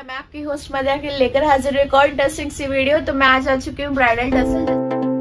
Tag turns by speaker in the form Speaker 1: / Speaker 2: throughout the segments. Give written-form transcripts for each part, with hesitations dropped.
Speaker 1: नमस्कार, मैं आपकी होस्ट मदर के लेकर हाजिर एक और इंटरेस्टिंग सी वीडियो। तो मैं आज आ चुकी हूँ ब्राइडल टसल।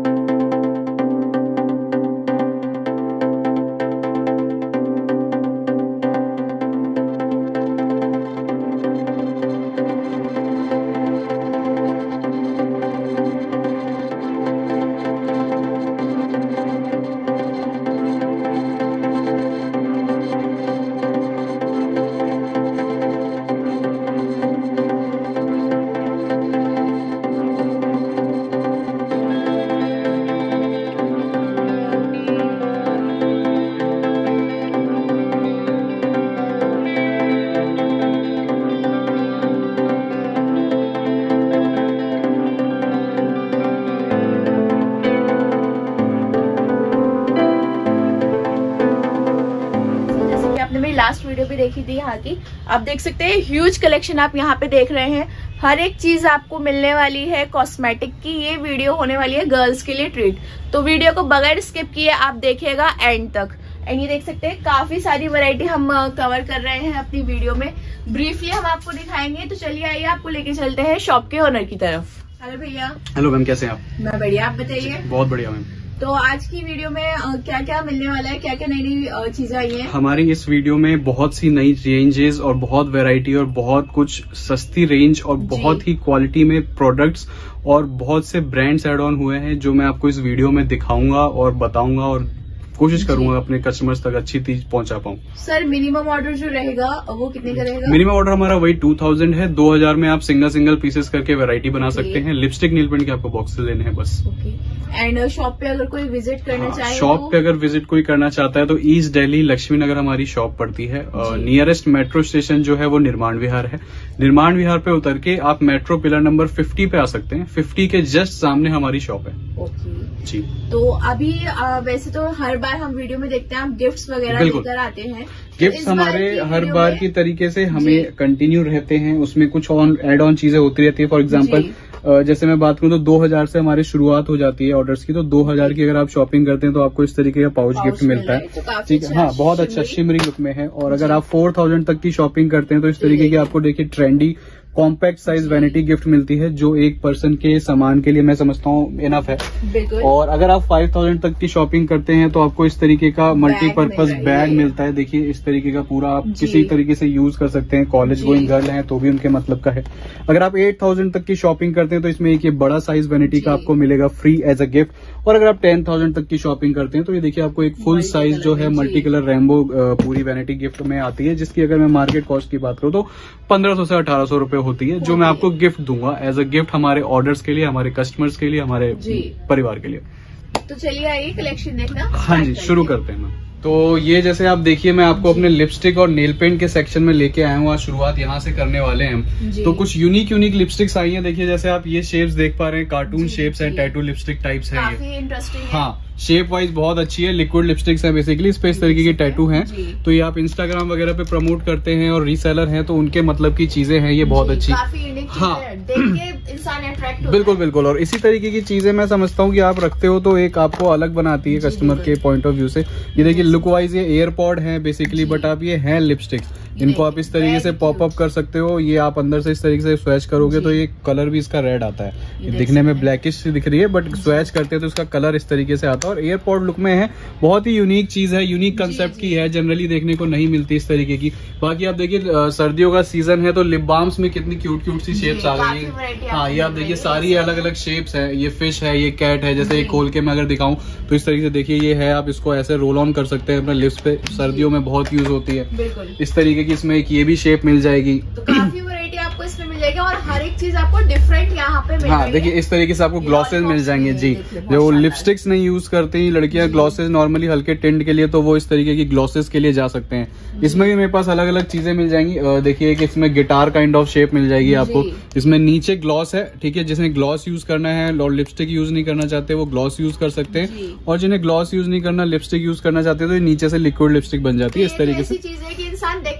Speaker 1: लास्ट वीडियो भी देखी थी यहाँ की, आप देख सकते हैं ह्यूज कलेक्शन आप यहाँ पे देख रहे हैं। हर एक चीज आपको मिलने वाली है कॉस्मेटिक की। ये वीडियो होने वाली है गर्ल्स के लिए ट्रीट, तो वीडियो को बगैर स्किप किए आप देखिएगा एंड तक। एंड ये देख सकते हैं काफी सारी वैरायटी हम कवर कर रहे हैं अपनी वीडियो में। ब्रीफली हम आपको दिखाएंगे, तो चलिए आइए आपको लेके चलते हैं शॉप के ओनर की तरफ। हेलो भैया।
Speaker 2: हेलो मैम, कैसे हैं आप?
Speaker 1: मैं बढ़िया, आप बताइए।
Speaker 2: बहुत बढ़िया मैम।
Speaker 1: तो आज की वीडियो में क्या क्या मिलने वाला है, क्या क्या नई नई चीजें आई हैं?
Speaker 2: हमारी इस वीडियो में बहुत सी नई रेंजेस और बहुत वैरायटी और बहुत कुछ सस्ती रेंज और बहुत ही क्वालिटी में प्रोडक्ट्स और बहुत से ब्रांड्स ऐड ऑन हुए हैं, जो मैं आपको इस वीडियो में दिखाऊंगा और बताऊंगा और कोशिश करूंगा अपने कस्टमर्स तक अच्छी चीज पहुंचा पाऊं।
Speaker 1: सर मिनिमम ऑर्डर जो रहेगा वो कितने का रहेगा?
Speaker 2: मिनिमम ऑर्डर हमारा वही 2000 है। 2000 में आप सिंगल पीसेस करके वैरायटी बना सकते हैं। लिपस्टिक नील पेंट के आपको बॉक्स लेने हैं बस।
Speaker 1: एंड शॉप पे अगर कोई विजिट करना चाहे,
Speaker 2: शॉप पे अगर विजिट कोई करना चाहता है तो ईस्ट दिल्ली लक्ष्मी नगर हमारी शॉप पड़ती है। नियरेस्ट मेट्रो स्टेशन जो है वो निर्माण विहार है। निर्माण विहार पे उतर के आप मेट्रो पिलर नंबर 50 पे आ सकते हैं। 50 के जस्ट सामने हमारी शॉप है। जी।
Speaker 1: तो अभी वैसे तो हर बार हम वीडियो में देखते हैं आप गिफ्ट्स वगैरह लेकर आते हैं।
Speaker 2: गिफ्ट्स हमारे हर बार की तरीके से हमें कंटिन्यू रहते हैं, उसमें कुछ एड ऑन चीजें होती रहती है। फॉर एग्जांपल जैसे मैं बात करूं तो 2000 से हमारी शुरुआत हो जाती है ऑर्डर्स की। तो 2000 की अगर आप शॉपिंग करते हैं तो आपको इस तरीके का पाउच गिफ्ट मिलता है। ठीक है, हाँ, बहुत अच्छा शिमरी लुक में है। और अगर आप 4000 तक की शॉपिंग करते हैं तो इस तरीके की आपको देखिए trendy compact size vanity gift मिलती है, जो एक पर्सन के सामान के लिए मैं समझता हूँ इनफ है। और अगर आप 5000 तक की शॉपिंग करते हैं तो आपको इस तरीके का मल्टीपर्पज बैग मिलता है। देखिए इस तरीके का पूरा आप किसी तरीके से यूज कर सकते हैं। कॉलेज गोइंग गर्ल हैं तो भी उनके मतलब का है। अगर आप 8000 तक की शॉपिंग करते हैं तो इसमें एक ये बड़ा साइज वैनिटी का आपको मिलेगा फ्री एज अ गिफ्ट। और अगर आप 10000 तक की शॉपिंग करते हैं तो ये देखिए आपको एक फुल साइज जो है मल्टी कलर रेनबो पूरी वैनिटी गिफ्ट में आती है, जिसकी अगर मैं मार्केट कॉस्ट की बात करूँ तो 1500 से 1800 रुपए होती है, जो मैं आपको गिफ्ट दूंगा एज अ गिफ्ट हमारे ऑर्डर्स के लिए, हमारे कस्टमर्स के लिए, हमारे परिवार के लिए।
Speaker 1: तो चलिए आइए कलेक्शन देखना।
Speaker 2: हाँ जी, शुरू करते हैं। तो ये जैसे आप देखिए मैं आपको अपने लिपस्टिक और नेल पेंट के सेक्शन में लेके आया हूँ। आज शुरुआत यहाँ से करने वाले हैं हम। तो कुछ यूनिक लिपस्टिक्स आई हैं। देखिए जैसे आप ये शेप्स देख पा रहे हैं, कार्टून शेप्स हैं, टैटू लिपस्टिक टाइप्स हैं।
Speaker 1: काफी इंटरेस्टिंग है।
Speaker 2: हाँ, शेप वाइज बहुत अच्छी है। लिक्विड लिपस्टिक्स है बेसिकली, इस पे इस तरीके के टैटू हैं। तो ये आप इंस्टाग्राम वगैरह पे प्रमोट करते हैं और रीसेलर हैं तो उनके मतलब की चीजें हैं। ये बहुत अच्छी,
Speaker 1: हाँ, देख के इंसान अट्रैक्ट
Speaker 2: बिल्कुल बिल्कुल। और इसी तरीके की चीजें मैं समझता हूँ कि आप रखते हो तो एक आपको अलग बनाती है कस्टमर के पॉइंट ऑफ व्यू से। ये देखिए लुक वाइज ये एयरपॉड है बेसिकली, बट आप ये है लिपस्टिक्स। इनको आप इस तरीके से पॉप अप कर सकते हो। ये आप अंदर से इस तरीके से स्विच करोगे तो ये कलर भी इसका रेड आता है। ये दिखने में ब्लैकिश सी दिख रही है, बट स्विच करते हैं तो इसका कलर इस तरीके से आता है। और एयरपॉड लुक में है, बहुत ही यूनिक चीज है, यूनिक कंसेप्ट की है, जनरली देखने को नहीं मिलती इस तरीके की। बाकी आप देखिए सर्दियों का सीजन है तो लिप बाम्स में कितनी क्यूट सी शेप्स आ गई है। हाँ, ये आप देखिए सारी अलग अलग शेप्स है। ये फिश है, ये कैट है। जैसे ये खोल के मैं अगर दिखाऊं तो इस तरीके से देखिए ये है, आप इसको ऐसे रोल ऑन कर सकते हैं अपने लिप्स पे। सर्दियों में बहुत यूज होती है इस तरीके की। इसमें एक ये भी शेप मिल जाएगी।
Speaker 1: तो काफी वैरायटी आपको इसमें मिल जाएगी और हर एक चीज आपको डिफरेंट यहाँ पे मिल
Speaker 2: हाँ, देखिए इस तरीके से आपको ग्लॉसेज मिल जाएंगे। जी, जो लिपस्टिक्स नहीं यूज करती लड़कियां ग्लॉसेज नॉर्मली हल्के टिंट के लिए, तो वो इस तरीके की ग्लॉसेज के लिए जा सकते हैं। इसमें भी मेरे पास अलग अलग चीजें मिल जाएंगी। देखिए कि इसमें गिटार काइंड ऑफ शेप मिल जाएगी आपको। इसमें नीचे ग्लॉस है, ठीक है। जिसने ग्लॉस यूज करना है और लिपस्टिक यूज नहीं करना चाहते वो ग्लॉस यूज कर सकते हैं। और जिन्हें ग्लॉस यूज नहीं करना, लिपस्टिक यूज करना चाहते हैं तो ये नीचे से लिक्विड लिपस्टिक बन जाती है इस तरीके से।
Speaker 1: चीज है कि इंसान देख के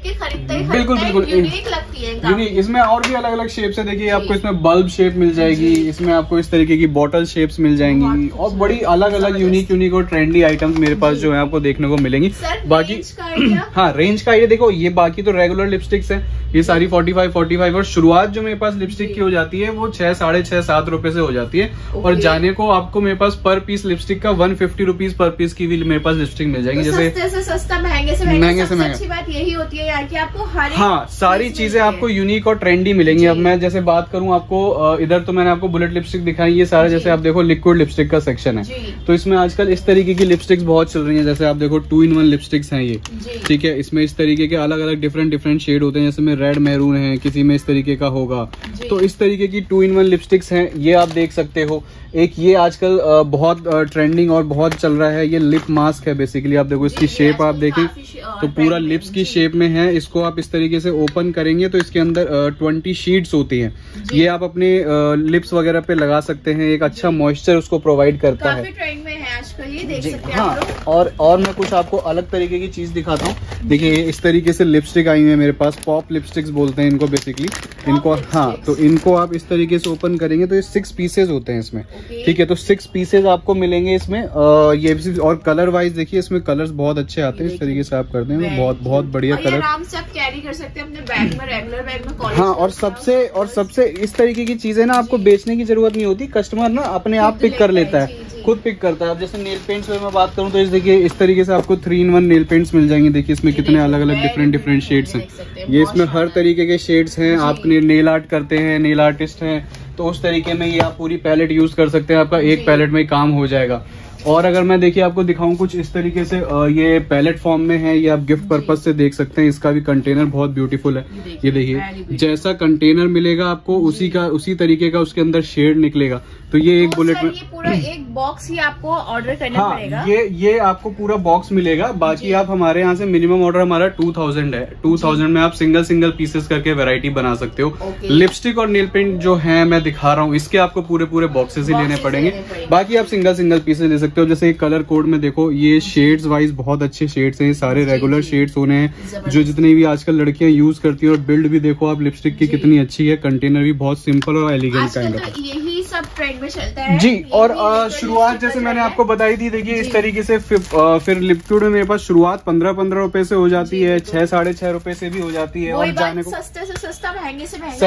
Speaker 1: दिखता ही
Speaker 2: बिल्कुल बिल्कुल
Speaker 1: यूनिक लगती है
Speaker 2: यूनिक। इसमें और भी अलग अलग शेप्स है, देखिए आपको इसमें बल्ब शेप मिल जाएगी, इसमें आपको इस तरीके की बॉटल शेप्स मिल जाएंगी और बड़ी अलग अलग यूनिक और ट्रेंडी आइटम्स मेरे पास जो है आपको देखने को मिलेंगी। बाकी हाँ रेंज का आइडिया देखो, ये बाकी तो रेगुलर लिपस्टिक्स है, ये सारी 45 और शुरुआत जो मेरे पास लिपस्टिक की हो जाती है वो 6, 6.5, 7 रुपए से हो जाती है। और जाने को आपको मेरे पास पर पीस लिपस्टिक का 150 रुपीज पर पीस की भी मेरे पास लिपस्टिक मिल जाएगी।
Speaker 1: तो
Speaker 2: जैसे
Speaker 1: से सस्ता महंगे से महंगा। अच्छी बात यही होती है यार कि आपको हर
Speaker 2: हाँ सारी चीजें आपको यूनिक और ट्रेंडी मिलेंगी। अब मैं जैसे बात करूं आपको, इधर तो मैंने आपको बुलेट लिपस्टिक दिखाई, ये सारा जैसे आप देखो लिक्विड लिपस्टिक का सेक्शन है, तो इसमें आजकल इस तरीके की लिपस्टिक्स बहुत चल रही है। जैसे आप देखो 2-in-1 लिपस्टिक्स हैं ये, ठीक है, इसमें इस तरीके के अलग अलग डिफरेंट शेड होते हैं, जैसे में रेड मैरून है, किसी में इस तरीके का होगा, तो इस तरीके की 2-in-1 लिपस्टिक्स हैं, ये आप देख सकते हो। एक ये आजकल बहुत ट्रेंडिंग और बहुत चल रहा है, ये लिप मास्क है बेसिकली। आप देखो इसकी शेप आप देखें तो पूरा लिप्स की शेप में है, इसको आप इस तरीके से ओपन करेंगे तो इसके अंदर 20 शीट्स होती हैं, ये आप अपने लिप्स वगैरह पे लगा सकते हैं, एक अच्छा मॉइस्चर उसको प्रोवाइड करता है।
Speaker 1: ट्रेंड में है आजकल, ये देख सकते हैं
Speaker 2: हाँ,
Speaker 1: आप
Speaker 2: और मैं कुछ आपको अलग तरीके की चीज दिखाता हूँ। देखिए इस तरीके से लिपस्टिक आई हुई है मेरे पास, पॉप लिपस्टिक्स बोलते हैं इनको बेसिकली इनको। हाँ तो इनको आप इस तरीके से ओपन करेंगे तो ये 6 पीसेज होते हैं इसमें, ठीक है, तो 6 पीसेज आपको मिलेंगे इसमें। ये और कलर वाइज देखिए इसमें कलर्स बहुत अच्छे आते हैं, इस तरीके से आप करते हैं बहुत बढ़िया कलर,
Speaker 1: आराम से आप कैरी कर सकते हैं अपने बैग में, रेगुलर बैग में, कॉलेज।
Speaker 2: हाँ और सबसे इस तरीके की चीजें ना आपको बेचने की जरूरत नहीं होती, कस्टमर ना अपने आप पिक कर लेता है, खुद पिक करता है। अब जैसे नेल पेंट्स में मैं बात करूं तो देखिए इस तरीके से आपको 3-in-1 नेल पेंट्स मिल जाएंगे। देखिए इसमें कितने अलग अलग डिफरेंट शेड्स हैं, ये इसमें हर तरीके के शेड्स हैं। आप नेल आर्ट करते हैं, नेल आर्टिस्ट हैं, तो उस तरीके में ये आप पूरी पैलेट यूज कर सकते हैं, आपका एक पैलेट में काम हो जाएगा। और अगर मैं देखिए आपको दिखाऊं कुछ इस तरीके से, ये पैलेट फॉर्म में है, ये आप गिफ्ट पर्पज से देख सकते हैं। इसका भी कंटेनर बहुत ब्यूटीफुल है, ये देखिए जैसा कंटेनर मिलेगा आपको उसी तरीके का उसके अंदर शेड निकलेगा। तो ये एक बुलेट में
Speaker 1: ये पूरा एक बॉक्स ही आपको ऑर्डर करना पड़ेगा।
Speaker 2: ये आपको पूरा बॉक्स मिलेगा। बाकी आप हमारे यहाँ से मिनिमम ऑर्डर हमारा 2000 है, 2000 में आप सिंगल पीसेस करके वैरायटी बना सकते हो। लिपस्टिक और नेल पेंट जो है मैं दिखा रहा हूँ, इसके आपको पूरे बॉक्सेस ही लेने पड़ेंगे, बाकी आप सिंगल पीसेस ले सकते हो। जैसे कलर कोड में देखो, ये शेड्स वाइज बहुत अच्छे शेड्स हैं, ये सारे रेगुलर शेड्स होने हैं जो जितनी भी आजकल लड़कियां यूज करती है। और बिल्ड भी देखो आप लिपस्टिक की कितनी अच्छी है, कंटेनर भी बहुत सिंपल और एलिगेंट काइंड ऑफ,
Speaker 1: यही सब ट्रेंड में चलता है
Speaker 2: जी। और शुरुआत जैसे मैंने आपको बताई थी, देखिए इस तरीके से फिर लिक्विड में मेरे पास शुरुआत 15 रुपए से हो जाती है, 6, 6.5 रुपए से भी हो जाती है, और जाने को
Speaker 1: सस्ते से सस्ता, महंगे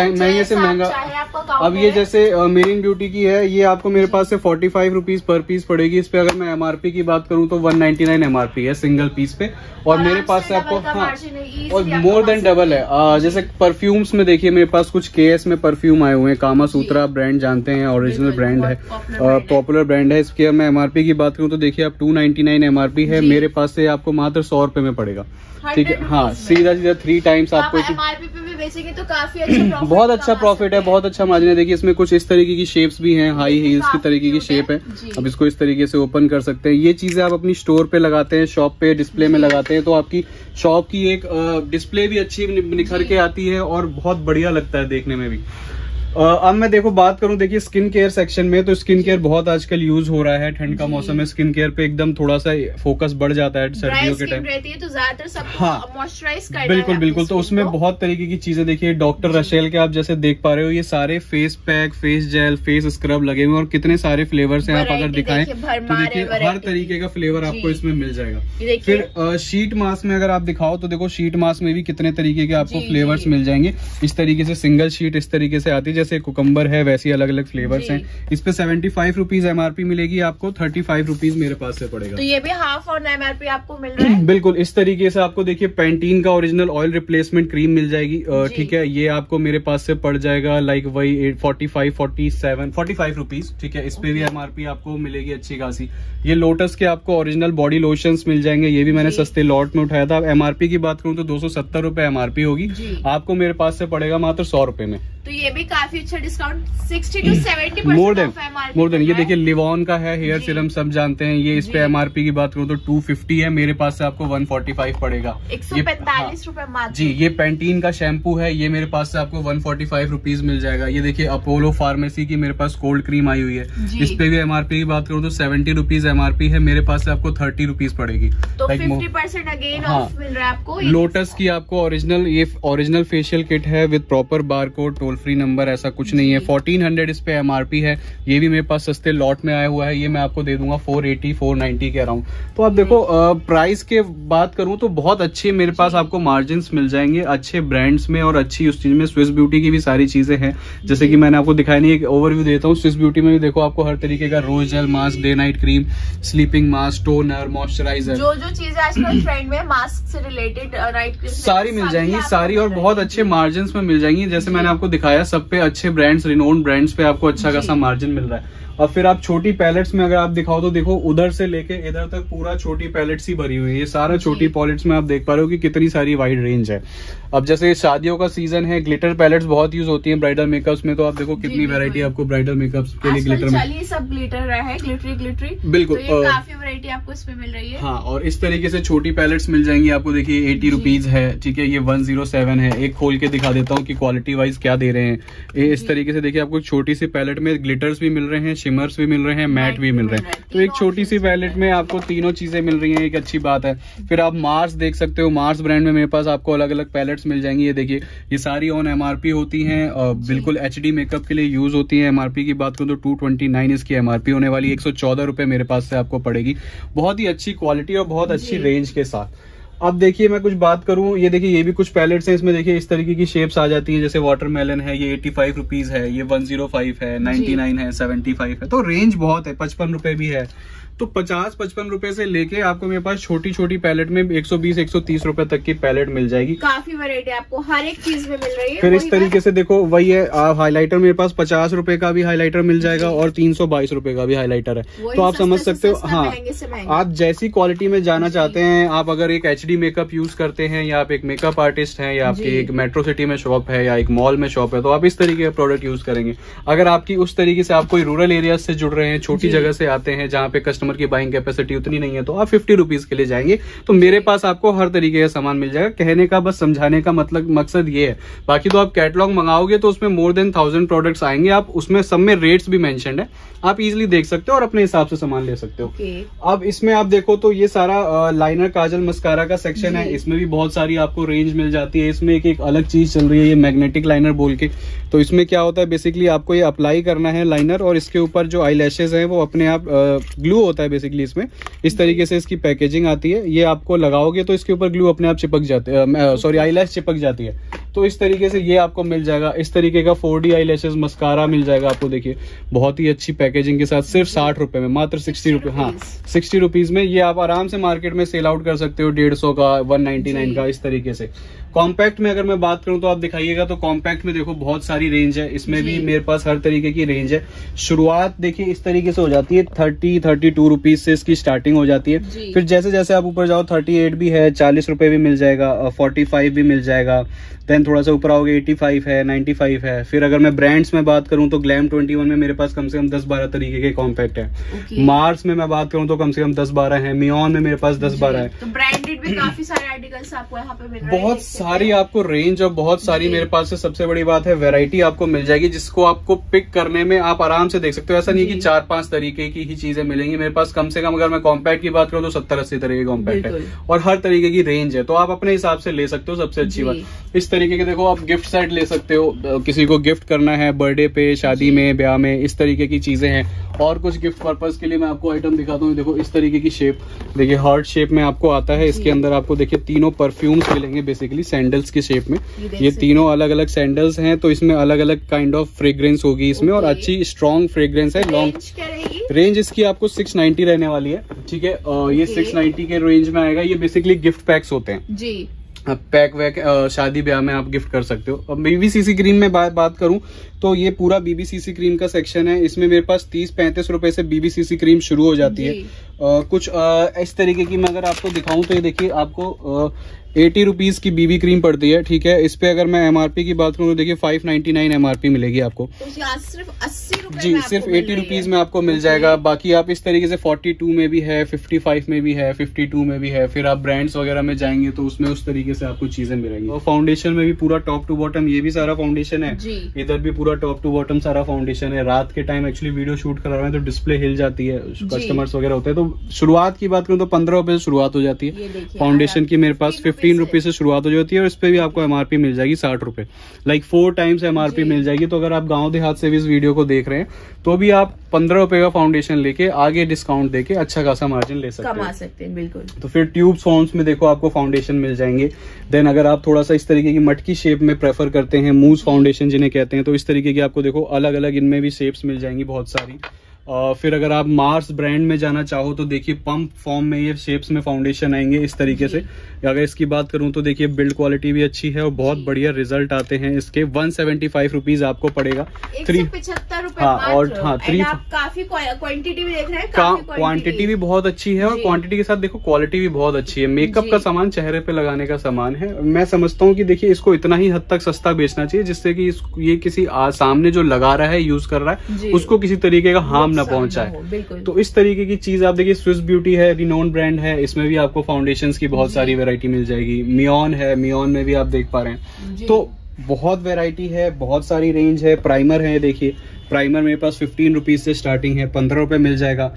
Speaker 2: से महंगा। अब ये जैसे मेरिन ब्यूटी की है, ये आपको मेरे पास से 45 रुपीज पर पीस पड़ेगी। इस पे अगर मैं MRP की बात करूं तो 199 MRP है सिंगल पीस पे, और मेरे पास से आपको और मोर देन डबल है। जैसे परफ्यूम्स में देखिए मेरे पास कुछ KS में परफ्यूम आए हुए हैं, कामा सूत्रा ब्रांड जानते हैं, ओरिजिनल ब्रांड है, पॉपुलर ब्रांड है। इसकी मैं MRP की बात करूं तो देखिए आप 299 MRP है, मेरे पास से आपको मात्र 100 रुपए में पड़ेगा, ठीक है। हाँ सीधा 3 टाइम्स आपको
Speaker 1: MRP पे भी बेचेंगे तो काफी अच्छा
Speaker 2: बहुत अच्छा प्रॉफिट है, बहुत अच्छा मार्जिन है। देखिए इसमें कुछ इस तरीके की शेप्स भी हैं, हाई हील्स की तरीके की शेप है। अब इसको इस तरीके से ओपन कर सकते हैं। ये चीजें आप अपनी स्टोर पे लगाते हैं, शॉप पे डिस्प्ले में लगाते हैं, तो आपकी शॉप की एक डिस्प्ले भी अच्छी निखर के आती है और बहुत बढ़िया लगता है देखने में भी। अब मैं देखो बात करूं, देखिए स्किन केयर सेक्शन में, तो स्किन केयर बहुत आजकल यूज हो रहा है, ठंड का मौसम है, स्किन केयर पे एकदम थोड़ा सा फोकस बढ़ जाता है सर्दियों के टाइम
Speaker 1: रहती है तो ज्यादातर सब मॉइस्चराइज करना है।
Speaker 2: बिल्कुल तो उसमें बहुत तरीके की चीजें, देखिए डॉक्टर रशेल के आप जैसे देख पा रहे हो, ये सारे face pack, face gel, face scrub लगे हुए और कितने सारे फ्लेवर्स हैं। आप अगर दिखाएं तो देखिए हर तरीके का फ्लेवर आपको इसमें मिल जाएगा। फिर शीट मास्क में अगर आप दिखाओ तो देखो शीट मास्क में भी कितने तरीके के आपको फ्लेवर्स मिल जाएंगे। इस तरीके से सिंगल शीट इस तरीके से आती है, जैसे कुकम्बर है वैसे अलग अलग फ्लेवर्स हैं। इस पे 75 रुपीज MRP मिलेगी, आपको 35 रुपीज मेरे पास से पड़ेगा।
Speaker 1: तो ये भी हाफ और MRP आपको मिल रहा है।
Speaker 2: बिल्कुल इस तरीके से आपको देखिए पैंटीन का ओरिजिनल ऑयल रिप्लेसमेंट क्रीम मिल जाएगी, ठीक है। ये आपको मेरे पास से पड़ जाएगा लाइक वही 45 रुपीज, ठीक है। इस पे भी MRP आपको मिलेगी अच्छी खासी। ये लोटस के आपको ओरिजिनल बॉडी लोशंस मिल जाएंगे, ये भी मैंने सस्ते लॉट में उठाया था। अब MRP की बात करूं तो 270 रुपए MRP होगी, आपको मेरे पास से पड़ेगा मात्र 100 रुपए में।
Speaker 1: तो ये भी काफी अच्छा डिस्काउंट 60 to 70%
Speaker 2: मोर देन। ये देखिए लिवॉन का है हेयर सीरम, सब जानते हैं। ये इस पे MRP की बात करूँ तो 250 है, मेरे पास से आपको 145 पड़ेगा,
Speaker 1: 145 रुपए मात्र
Speaker 2: जी। ये पैंटीन का शैम्पू है, ये मेरे पास से आपको 145 रुपीज मिल जाएगा। ये देखिए अपोलो फार्मेसी की मेरे पास कोल्ड क्रीम आई हुई है, इस पे भी MRP की बात करूँ तो 70 रुपीज MRP है, मेरे पास से आपको 30 रुपीज पड़ेगी।
Speaker 1: तो 50% अगेन ऑफ मिल रहा है आपको।
Speaker 2: लोटस की आपको ओरिजिनल फेशियल किट है with proper barcode, toll free number, ऐसा कुछ नहीं है। 1400 इस पे MRP है, ये भी मेरे पास सस्ते लॉट में आया हुआ है, ये मैं आपको दे दूंगा 480 490 के अराउंड। तो आप देखो प्राइस के बात करूं तो बहुत अच्छे मेरे पास आपको मार्जिन मिल जाएंगे अच्छे ब्रांड्स में और अच्छी उस चीज में। स्विस ब्यूटी की भी सारी चीजें हैं, जैसे कि मैंने आपको दिखाई नहीं, एक ओवरव्यू देता हूँ। स्विस ब्यूटी में भी देखो आपको हर तरीके का rose gel mask, day night cream, sleeping mask, toner, moisturiser,
Speaker 1: जो चीजें आजकल ट्रेंड में मास्क से रिलेटेड राइट
Speaker 2: सारी मिल जाएंगी, सारी और बहुत अच्छे मार्जिन में मिल जाएंगी। जैसे मैंने आपको दिखाया सब पे अच्छे ब्रांड्स, रिनोन्ड ब्रांड्स पे आपको अच्छा खासा मार्जिन मिल रहा है। और फिर आप छोटी पैलेट्स में अगर आप दिखाओ तो देखो उधर से लेके इधर तक पूरा छोटी पैलेट्स ही भरी हुई है। ये सारा छोटी पैलेट्स में आप देख पा रहे हो कि कितनी सारी वाइड रेंज है। अब जैसे शादियों का सीजन है, ग्लिटर पैलेट्स बहुत यूज होती हैं ब्राइडल मेकअप्स में, तो आप देखो कितनी वैरायटी आपको ब्राइडल मेकअप्स के लिए ग्लिटर में
Speaker 1: सब ग्लिटर है, ग्लिटरी
Speaker 2: बिल्कुल
Speaker 1: तो ये काफी वैरायटी आपको इसमें मिल रही है।
Speaker 2: हाँ, और इस तरीके से छोटी पैलेट्स मिल जाएंगी आपको। देखिए 80 रुपीज है, ठीक है, ये 107 है। एक खोल के दिखा देता हूँ कि क्वालिटी वाइज क्या दे रहे हैं। ये इस तरीके से देखिए आपको छोटी सी पैलेट में ग्लिटर्स भी मिल रहे हैं, शिमर्स भी मिल रहे हैं, मैट भी मिल रहे हैं। तो एक छोटी सी पैलेट में आपको तीनों चीजें मिल रही हैं, एक अच्छी बात है। फिर आप मार्स देख सकते हो, मार्स ब्रांड में मेरे पास आपको अलग अलग पैलेट्स मिल जाएंगी। ये देखिए ये सारी ऑन MRP होती हैं, बिल्कुल HD मेकअप के लिए यूज होती है। MRP की बात करूं तो 229 इसकी MRP होने वाली, 114 रुपए मेरे पास से आपको पड़ेगी। बहुत ही अच्छी क्वालिटी और बहुत अच्छी रेंज के साथ। अब देखिए मैं कुछ बात करूं, ये देखिए ये भी कुछ पैलेट्स हैं, इसमें देखिए इस तरीके की शेप्स आ जाती हैं। जैसे वाटरमेलन है, ये 85 रुपीज है, ये 105 है, 99 है, 75 है, तो रेंज बहुत है। 55 रुपए भी है, तो 50-55 रुपए से लेके आपको मेरे पास छोटी छोटी पैलेट में 120-130 रुपए तक की पैलेट मिल जाएगी।
Speaker 1: काफी वैरायटी आपको हर एक चीज में मिल रही है।
Speaker 2: फिर इस तरीके से देखो वही है, हाइलाइटर मेरे पास 50 रुपए का भी हाइलाइटर मिल जाएगा और 322 रुपए का भी हाइलाइटर है। तो आप समझ सकते हो, हाँ, आप जैसी क्वालिटी में जाना चाहते हैं, आप अगर एक HD मेकअप यूज करते हैं या आप एक मेकअप आर्टिस्ट हैं या आपकी एक मेट्रो सिटी में शॉप है या एक मॉल में शॉप है, तो आप इस तरीके का प्रोडक्ट यूज करेंगे। अगर आपकी उस तरीके से आप कोई रूरल एरिया से जुड़ रहे हैं, छोटी जगह से आते हैं जहाँ पे कस्टमर की बाइंग कैपेसिटी उतनी नहीं है, तो आप 50 रुपीज के लिए जाएंगे तो मेरे पास आपको हर तरीके का सामान मिल जाएगा। कहने का बस समझाने का मतलब मकसद ये है। बाकी तो आप कैटलॉग मंगाओगे तो उसमें मोर देन 1000 प्रोडक्ट्स आएंगे, आप उसमें सब में रेट्स भी मेंशन्ड है, आप इजीली देख सकते हो और अपने हिसाब से सामान ले सकते हो। अब इसमें आप देखो तो ये सारा लाइनर, काजल, मस्कारा का सेक्शन है, इसमें भी बहुत सारी आपको रेंज मिल जाती है। इसमें एक अलग चीज चल रही है, ये मैग्नेटिक लाइनर बोल के। तो इसमें क्या होता है, बेसिकली आपको ये अप्लाई करना है लाइनर और इसके ऊपर जो आई लैशेज है वो अपने आप ग्लू होता है बेसिकली इसमें। इस तरीके से इसकी पैकेजिंग आती है, ये आपको लगाओगे तो इसके ऊपर ग्लू अपने आप चिपक जाते हैं, सॉरी आई लैश चिपक जाती है। तो इस तरीके से ये आपको मिल जाएगा। इस तरीके का 4D आई लैशेज मस्कारा मिल जाएगा आपको। देखिए बहुत ही अच्छी पैकेजिंग के साथ, सिर्फ 60 रुपए में, मात्र 60 रुपए, हाँ 60 रुपीज में ये आप आराम से मार्केट में सेल आउट कर सकते हो 150 का, 199 का, इस तरीके से। कॉम्पैक्ट में अगर मैं बात करूं तो आप दिखाइएगा तो कॉम्पैक्ट में देखो बहुत सारी रेंज है, इसमें भी मेरे पास हर तरीके की रेंज है। शुरुआत देखिए इस तरीके से हो जाती है, 30-32 रुपीज से इसकी स्टार्टिंग हो जाती है। फिर जैसे जैसे आप ऊपर जाओ 38 भी है, 40 रुपए भी मिल जाएगा, 45 भी मिल जाएगा। देन थोड़ा सा ऊपर आओगे 85 है, 95 है। फिर अगर मैं ब्रांड्स में बात करूं तो ग्लैम 21 में मेरे पास कम से कम 10-12 तरीके के कॉम्पैक्ट है। मार्स में मैं बात करूं तो कम से कम 10-12 है। मियोन में मेरे पास 10-12 है।
Speaker 1: तो ब्रांडेड भी काफी सारे आर्टिकल्स आपको यहाँ पे मिल रहे हैं।
Speaker 2: बहुत सारी आपको रेंज और बहुत सारी मेरे पास से सबसे बड़ी बात है वैरायटी आपको मिल जाएगी, जिसको आपको पिक करने में आप आराम से देख सकते हो। ऐसा नहीं कि 4-5 तरीके की ही चीजें मिलेंगी मेरे पास। कम से कम अगर मैं कॉम्पैक्ट की बात करूं तो 70-80 तरह के कॉम्पैक्ट है और हर तरीके की रेंज है, तो आप अपने हिसाब से ले सकते हो। सबसे अच्छी बात इस तरीके के देखो, आप गिफ्ट सेट ले सकते हो, किसी को गिफ्ट करना है बर्थडे पे, शादी में, ब्याह में, इस तरीके की चीजें हैं। और कुछ गिफ्ट पर्पज के लिए मैं आपको आइटम दिखाता हूँ। देखो इस तरीके की शेप, देखिए हार्ट शेप में आपको आता है। इसके अंदर आपको देखिए तीनों परफ्यूम्स मिलेंगे बेसिकली सैंडल्स की शेप में। ये तीनों अलग अलग सैंडल्स हैं, तो इसमें अलग अलग काइंड ऑफ फ्रेग्रेंस होगी इसमें और अच्छी स्ट्रॉन्ग फ्रेग्रेंस है। लॉन्ग रेंज इसकी आपको 690 रहने वाली है, ठीक है। ये 690 के रेंज में आएगा। ये बेसिकली गिफ्ट पैक्स होते हैं जी। पैक वैक शादी ब्याह में आप गिफ्ट कर सकते हो। अब BBCC क्रीम में बात करूं तो ये पूरा BBCC क्रीम का सेक्शन है। इसमें मेरे पास 30-35 रुपए से BBCC क्रीम शुरू हो जाती है। कुछ इस तरीके की मैं अगर आपको दिखाऊं तो ये देखिए आपको 80 रुपीज की बीबी क्रीम पड़ती है, ठीक है। इस पे अगर मैं एमआरपी की बात करूँ तो देखिए 599 एमआरपी मिलेगी आपको।
Speaker 1: तो सिर्फ 80 रुपए
Speaker 2: जी, सिर्फ 80 रुपीज में आपको मिल जाएगा। बाकी आप इस तरीके से 42 में भी है, 55 में भी है, 52 में भी है। फिर आप ब्रांड्स वगैरह में जाएंगे तो उसमें उस तरीके से आपको चीजें मिलेंगी। और फाउंडेशन में भी पूरा टॉप टू बॉटम ये भी सारा फाउंडेशन है, इधर भी पूरा टॉप टू बॉटम सारा फाउंडेशन है। रात के टाइम एक्चुअली वीडियो शूट करा रहे हैं तो डिस्प्ले हिल जाती है, कस्टमर्स वगैरह होते हैं। तो शुरुआत की बात करूँ तो 15 रुपए से शुरुआत हो जाती है फाउंडेशन की। मेरे पास 15 रुपए से शुरुआत हो जाती है और इस पे भी आपको एमआरपी मिल जाएगी 60 रुपए, लाइक 4 टाइम्स एमआरपी मिल जाएगी। तो अगर आप गांव देहात से भी इस वीडियो को देख रहे हैं तो भी आप 15 रुपए का फाउंडेशन लेके आगे डिस्काउंट देके अच्छा खासा मार्जिन ले सकते हैं,
Speaker 1: कमा सकते हैं। बिल्कुल।
Speaker 2: तो फिर ट्यूब्स फॉर्म्स में देखो आपको फाउंडेशन मिल जाएंगे। देन अगर आप थोड़ा सा इस तरीके की मटकी शेप में प्रेफर करते हैं, मूस फाउंडेशन जिन्हें कहते हैं, तो इस तरीके की आपको देखो अलग अलग इनमें भी शेप्स मिल जाएंगी बहुत सारी। फिर अगर आप मार्स ब्रांड में जाना चाहो तो देखिए पंप फॉर्म में ये शेप्स में फाउंडेशन आएंगे इस तरीके से। अगर इसकी बात करूं तो देखिए बिल्ड क्वालिटी भी अच्छी है और बहुत बढ़िया रिजल्ट आते हैं इसके। 175 रुपीज आपको पड़ेगा।
Speaker 1: 175 रुपए।
Speaker 2: हाँ, और हाँ,
Speaker 1: काफी क्वांटिटी भी देख रहे हैं,
Speaker 2: क्वांटिटी भी बहुत अच्छी है और क्वांटिटी के साथ देखो क्वालिटी भी बहुत अच्छी है। मेकअप का सामान, चेहरे पे लगाने का सामान है। मैं समझता हूँ कि देखिए इसको इतना ही हद तक सस्ता बेचना चाहिए जिससे कि ये किसी सामने जो लगा रहा है, यूज कर रहा है, उसको किसी तरीके का हार्म ना पहुंचाए। तो इस तरीके की चीज आप देखिए, स्विस ब्यूटी है, रिनोन ब्रांड है, इसमें भी आपको फाउंडेशंस की बहुत सारी वैरायटी मिल जाएगी। मियोन है, मियोन में भी आप देख पा रहे हैं। तो बहुत वैरायटी है, बहुत सारी रेंज है। प्राइमर है, देखिए प्राइमर मेरे पास 15 रुपीज से स्टार्टिंग है, 15 रुपए मिल जाएगा,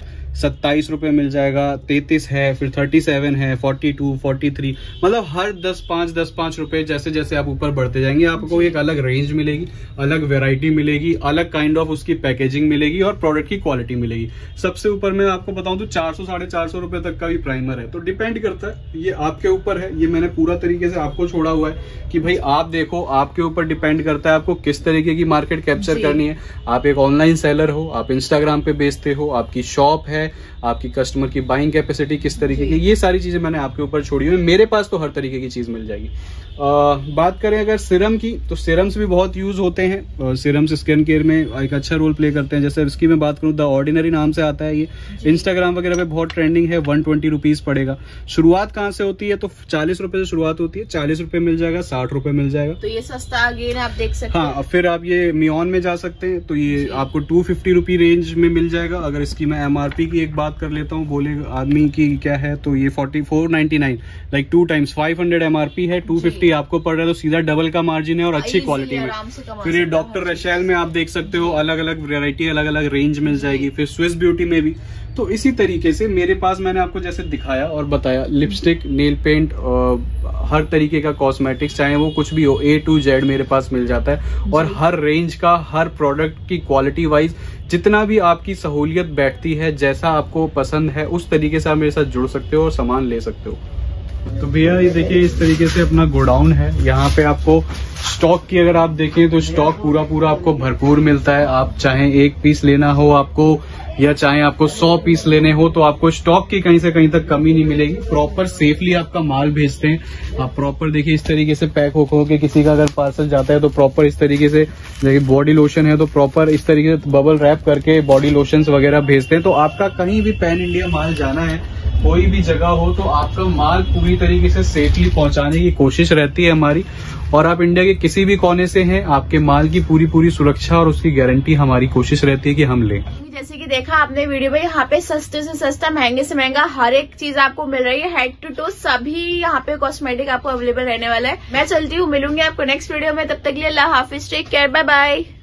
Speaker 2: 27 रुपए मिल जाएगा, 33 है, फिर 37 है, 42, 43, मतलब हर 10-5 रुपए जैसे जैसे आप ऊपर बढ़ते जाएंगे आपको एक अलग रेंज मिलेगी, अलग वैरायटी मिलेगी, अलग काइंड ऑफ उसकी पैकेजिंग मिलेगी और प्रोडक्ट की क्वालिटी मिलेगी। सबसे ऊपर मैं आपको बताऊं तो 400-450 रुपए तक का भी प्राइमर है। तो डिपेंड करता है, ये आपके ऊपर है। ये मैंने पूरा तरीके से आपको छोड़ा हुआ है कि भाई आप देखो, आपके ऊपर डिपेंड करता है आपको किस तरीके की मार्केट कैप्चर करनी है। आप एक ऑनलाइन सेलर हो, आप इंस्टाग्राम पे बेचते हो, आपकी शॉप है, आपकी कस्टमर की बाइंग कैपेसिटी किस तरीके की, ये सारी चीजें मैंने आपके ऊपर छोड़ी हुई है। मेरे पास तो हर तरीके की चीज मिल जाएगी। बात करें अगर सीरम की, तो सीरम्स भी बहुत यूज होते हैं। सीरम्स स्किन केयर में एक अच्छा रोल प्ले करते हैं। जैसे इसकी मैं बात करूं, द ऑर्डिनरी नाम से आता है ये, इंस्टाग्राम वगैरह पे बहुत ट्रेंडिंग है। 120 रुपीज पड़ेगा। शुरुआत कहाँ से होती है तो 40 रुपए से शुरुआत होती है। 40 रुपए मिल जाएगा, 60 रुपए मिल जाएगा।
Speaker 1: तो ये सस्ता अगेन आप देख सकते हैं।
Speaker 2: हाँ, फिर आप ये मियोन में जा सकते हैं तो ये आपको 250 रुपी रेंज में मिल जाएगा। अगर इसकी मैं एमआरपी की एक बात कर लेता हूँ, बोले आदमी की क्या है, तो ये 499, लाइक 2 टाइम्स 500 एमआरपी है, 250 आपको पड़ रहा है, तो सीधा डबल का मार्जिन है और अच्छी क्वालिटी में। फिर ये डॉक्टर रशेल में आप देख सकते हो, अलग अलग वेरायटी, अलग अलग रेंज मिल जाएगी। फिर स्विस ब्यूटी में भी। तो इसी तरीके से मेरे पास मैंने आपको जैसे दिखाया और बताया, लिपस्टिक, नेल पेंट, हर तरीके का कॉस्मेटिक्स, चाहे वो कुछ भी हो, A to Z मेरे पास मिल जाता है। और हर रेंज का, हर प्रोडक्ट की क्वालिटी वाइज जितना भी आपकी सहूलियत बैठती है, जैसा आपको पसंद है, उस तरीके से आप मेरे साथ जुड़ सकते हो और सामान ले सकते हो। तो भैया ये देखिए इस तरीके से अपना गोडाउन है। यहाँ पे आपको स्टॉक की अगर आप देखें तो स्टॉक पूरा आपको भरपूर मिलता है। आप चाहे 1 पीस लेना हो आपको, या चाहे आपको 100 पीस लेने हो, तो आपको स्टॉक की कहीं से कहीं तक कमी नहीं मिलेगी। प्रॉपर सेफली आपका माल भेजते हैं। आप प्रॉपर देखिए इस तरीके से पैक हो के, किसी का अगर पार्सल जाता है तो प्रॉपर इस तरीके से, देखिए बॉडी लोशन है तो प्रॉपर इस तरीके से बबल रैप करके बॉडी लोशंस वगैरह भेजते हैं। तो आपका कहीं भी पैन इंडिया माल जाना है, कोई भी जगह हो, तो आपका माल पूरी तरीके से सेफली पहुंचाने की कोशिश रहती है हमारी। और आप इंडिया के किसी भी कोने से हैं, आपके माल की पूरी सुरक्षा और उसकी गारंटी हमारी कोशिश रहती है कि हम लें।
Speaker 1: जैसे कि देखा आपने वीडियो में, यहाँ पे सस्ते से सस्ता, महंगे से महंगा हर एक चीज आपको मिल रही है। हेड टू टो सभी यहाँ पे कॉस्मेटिक आपको अवेलेबल रहने वाला है। मैं चलती हूँ, मिलूंगी आपको नेक्स्ट वीडियो में। तब तक के लिए अल्लाह हाफिज, टेक केयर, बाय बाय।